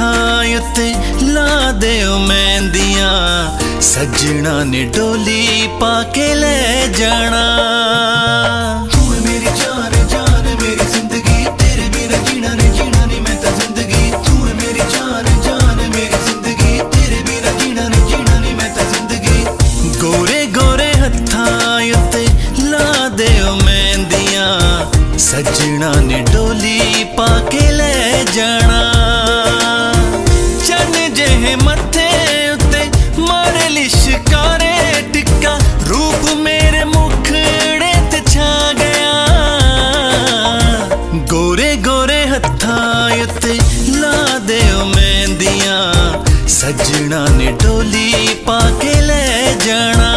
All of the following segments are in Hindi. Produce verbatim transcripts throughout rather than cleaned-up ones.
हत्थां उत्ते ला देओ मेहंदियां, सजना ने डोली पाके ले जाना। तू है मेरी जान जान मेरी जिंदगी, तेरे बिना जीना नहीं जीना नहीं मैं तो जिंदगी। तू है मेरी जान जान मेरी जिंदगी, तेरे बिना जीना नहीं जीना नहीं मैं तो जिंदगी। गोरे गोरे हत्थां उत्ते ला देओ मेहंदियां, सजना ने डोली पाके ले जाना। चन जेहे मथे उत्ते मारे लिशकारे टिक्का, रूप मेरे मुखड़े ते छा गया। गोरे गोरे हत्थां उत्ते ला देओ मेहंदियां, सजना ने डोली पाके ले जाना।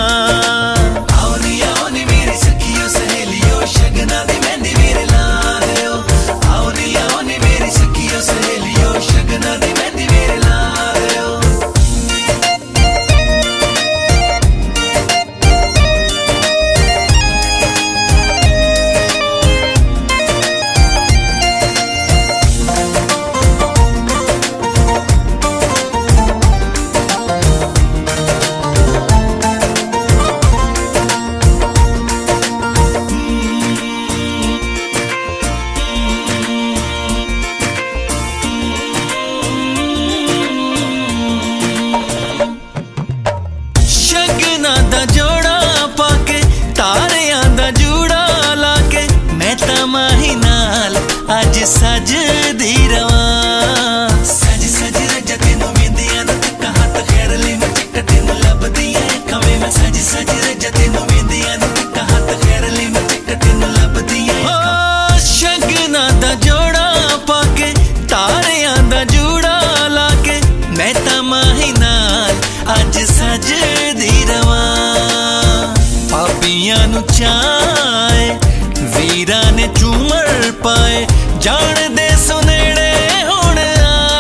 अज सजदी रवां, सज सज रज तेनू वेंदियां दा तक्का हत्थ खैर ले मैं चक्का तेनू लभदियां कवे मैं। सज सज रज तेनू वेंदियां दा तक्का हत्थ खैर ले मैं चक्का तेनू लभदियां। ओ शगना दा जोड़ा पाके तारियां दा जूड़ा लाके, मैं तां माही नाल अज सजदी रवां। पापियां नू चाहे वीरा ने झूमर पाए, जान दे सुनेड़े हुण आ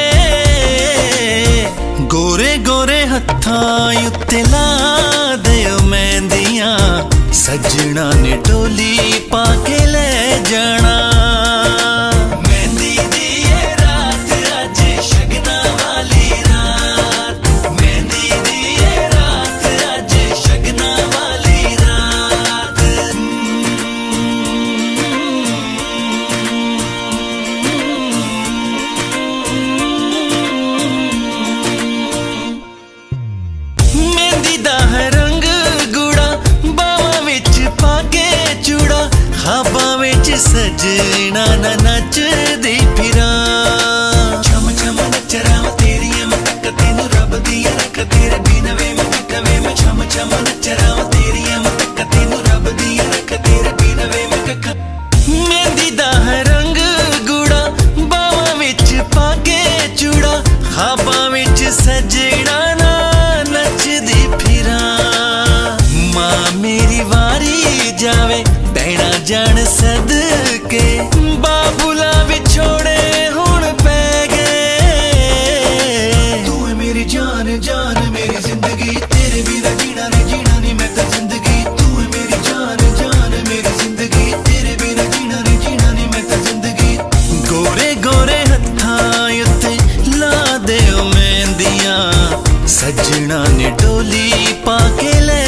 गए। गोरे गोरे हत्थां उत्ते ला देओ मेहंदियां, सजना ने डोली पाके ले जाना। मेहंदी दी ये रात अज शगना वाली रात, मेहंदी दी ये रात अज शगना वाली रात। ख्वाबां विच सजना ना नचदी फिरां, छम छम नच रहा तेरियां मैं तक तेनू रब दियां रख, तेरे बिना वे मैं तक वे मैं। छम छम नच रहा तेरियां मैं तक तेनू रब दियां रख, तेरे बिना वे मैं कख। मेहंदी दा रंग गूड़ा बावां विच पाके चूड़ा, ख्वाबां विच सजना ना नचदी फिरां। मां मेरी वारी जावे भैणा जान सदके, बाबूला विछोड़े हुण पै गए। तू है मेरी जान जान मेरी जिंदगी, तेरे बिना जीना नहीं जीना नहीं मैं तो जिंदगी। तू है मेरी जान जान मेरी जिंदगी, तेरे बिना जीना नहीं जीना नहीं मैं तो जिंदगी। गोरे गोरे हत्थां उत्ते ला देओ मेहंदियां, सजना ने डोली पाके ले